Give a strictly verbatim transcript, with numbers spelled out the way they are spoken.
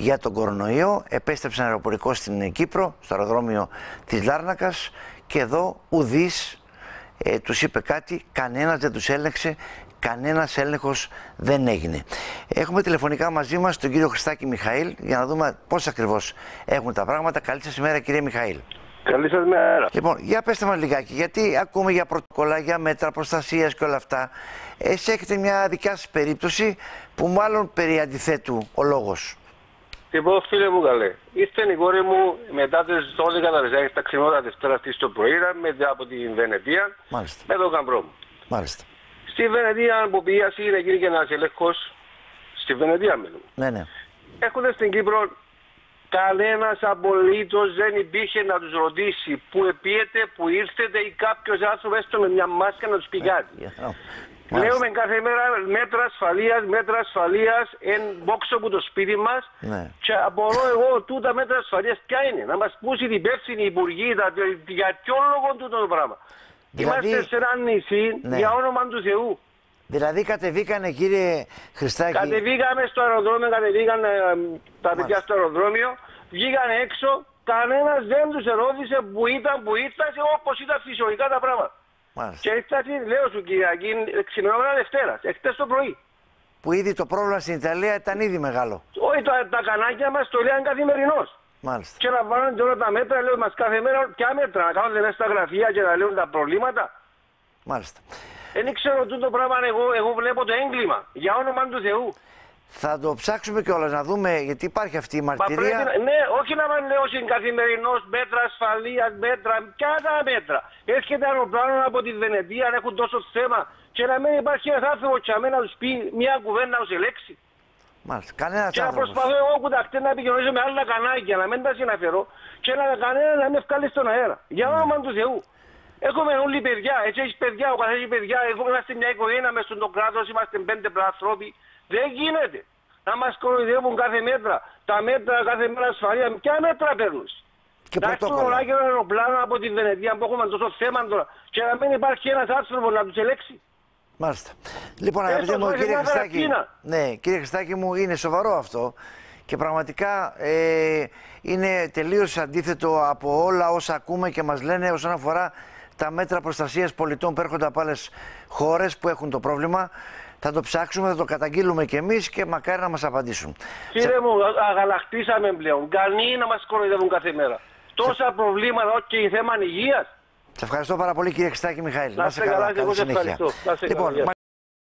για τον κορονοϊό. Επέστρεψαν αεροπορικό στην Κύπρο, στο αεροδρόμιο της Λάρνακας, και εδώ ουδής ε, τους είπε κάτι, κανένας δεν τους έλεγξε, κανένας έλεγχος δεν έγινε. Έχουμε τηλεφωνικά μαζί μας τον κύριο Χριστάκη Μιχαήλ για να δούμε πώς ακριβώς έχουν τα πράγματα. Καλή σας ημέρα, κύριε Μιχαήλ. Καλή σας μέρα. Λοιπόν, για πέστε μας λιγάκι, γιατί ακούμε για πρωτοκόλλα, για μέτρα προστασίας και όλα αυτά. Εσείς έχετε μια δικιά σας περίπτωση που μάλλον περί αντιθέτου ο λόγος. Λοιπόν, φίλε μου καλέ, ήρθε η κόρη μου μετά τις δώδεκα τα ξημερώτα της πέρα στο πρωί, μετά από την Βενετία, Μάλιστα. με τον γαμπρό μου. Μάλιστα. Στη Βενετία που πήγασαι να γίνει και ένας ελέγχος, στη Βενετία μιλούμε. Ναι, ναι. Έχοντας στην Κύπρο, κανένας απολύτως δεν υπήρχε να τους ρωτήσει πού επίετε, πού ήρθετε ή κάποιος άνθρωπος έστω με μια μάσκα να τους πει κάτι. Λέμε κάθε μέρα μέτρα ασφαλείας, μέτρα ασφαλείας εν μπόξο από το σπίτι μας, ναι. Και απορώ εγώ τούτα μέτρα ασφαλείας ποια είναι. Να μας πούσει την υπεύθυνοι υπουργοί τα, για ποιο λόγο τούτο το πράγμα. Δηλαδή, είμαστε σε ένα νησί, ναι, για όνομα του Θεού. Δηλαδή κατεβήκανε, κύριε Χριστάκη. Κατεβήκαμε στο αεροδρόμιο, κατεβήκανε τα παιδιά στο αεροδρόμιο, βγήκανε έξω, κανένας δεν τους ερώτησε που ήταν, που ήρθαν, όπως ήταν φυσιολογικά τα πράγματα. Μάλιστα. Και ήρθατε, λέω σου Κυριακή, ξημερώματα Δευτέρας, εχθές το πρωί. Που ήδη το πρόβλημα στην Ιταλία ήταν ήδη μεγάλο. Όχι, τα, τα κανάκια μας το λέγαν καθημερινώς. Μάλιστα. Και να βάλουν όλα τα μέτρα, λέω μας κάθε μέρα, ποια μέτρα, να κάνουν μέσα στα γραφεία και να λέουν τα προβλήματα. Μάλιστα. Δεν ξέρω τούτο πράγμα, εγώ, εγώ βλέπω το έγκλημα, για όνομα του Θεού. Θα το ψάξουμε κιόλας να δούμε, γιατί υπάρχει αυτή η μαρτυρία. Μα πρέπει, ναι, όχι να μας λέω καθημερινώς μέτρα ασφαλείας, μέτρα, ποια τα μέτρα. Έρχεται αεροπλάνο από τη Βενετία, αν έχουν τόσο θέμα, και να μην υπάρχει ένας άνθρωπος και να τους πει μια κουβέντα ως ελέξη. Μάλιστα, κανένας και άνθρωπος. να προσπαθώ εγώ που τα χτες να επικοινωνήσω με άλλα κανάλια, να μην τα συναφέρω και να κανένα να με βγάλει στον αέρα. Για όνομα του Θεού. Έχουμε όλοι παιδιά, έτσι έχεις παιδιά, ο καθένας έχει παιδιά, εγώ είμαστε μια οικογένεια μες στον κράτος, είμαστε πέντε άνθρωποι. Δεν γίνεται να μας κοροϊδεύουν κάθε μέτρα. Τα μέτρα κάθε μέρα ασφαλεία, ποια μέτρα παίρνουν. Και να έρθουν όλα και ένα αεροπλάνο από τη Βενετία που έχουμε τόσο θέμα τώρα και να μην υπάρχει ένας άνθρωπος να τους ελέξει. Μάλιστα. Λοιπόν, αγαπητέ μου, κύριε Χριστάκη, ναι, κύριε Χριστάκη μου, είναι σοβαρό αυτό και πραγματικά ε, είναι τελείως αντίθετο από όλα όσα ακούμε και μας λένε όσον αφορά τα μέτρα προστασίας πολιτών που έρχονται από άλλες χώρες που έχουν το πρόβλημα. Θα το ψάξουμε, θα το καταγγείλουμε κι εμείς και μακάρι να μας απαντήσουν. Κύριε μου, αγαλακτήσαμε πλέον. Κανεί να μας κοροϊδεύουν κάθε μέρα. Τόσα προβλήματα, όχι θέμα υγείας. Σε ευχαριστώ πάρα πολύ, κύριε Χριστάκη Μιχαήλ. Να είστε καλά, εγώ σε ευχαριστώ.